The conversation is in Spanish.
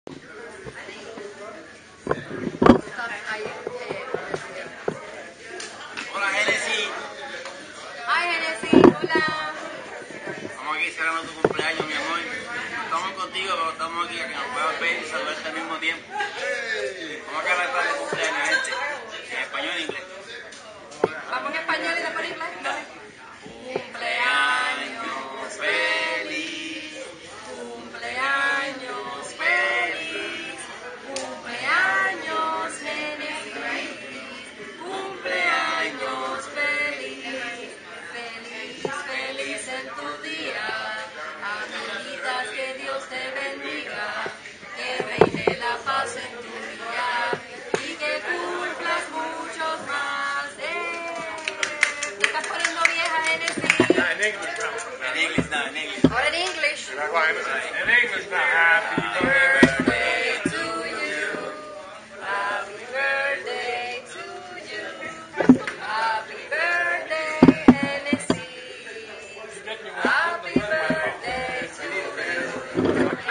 Hola, Genesis. Hi, Genesis. Hola. Estamos aquí celebrando tu cumpleaños, mi amor. Estamos contigo, pero estamos aquí a que nos puedas ver y saludarte al mismo tiempo. ¿Cómo que cantar el cumpleaños, gente? En español o en inglés. Vamos en español y después en inglés. Dale. Cumpleaños feliz. Cumpleaños feliz. Cumpleaños Genesis. Cumpleaños feliz. Feliz, feliz en tu día. Amiguitas, que Dios te bendiga. Que reine la paz en tu día. Y que cumplas muchos más. ¿Te estás poniendo vieja, Genesis? In English now. En inglés, no, en inglés. Ahora en English. In English now. Happy Birthday to you. Happy birthday to you. Happy birthday, Genesis. Happy birthday to you.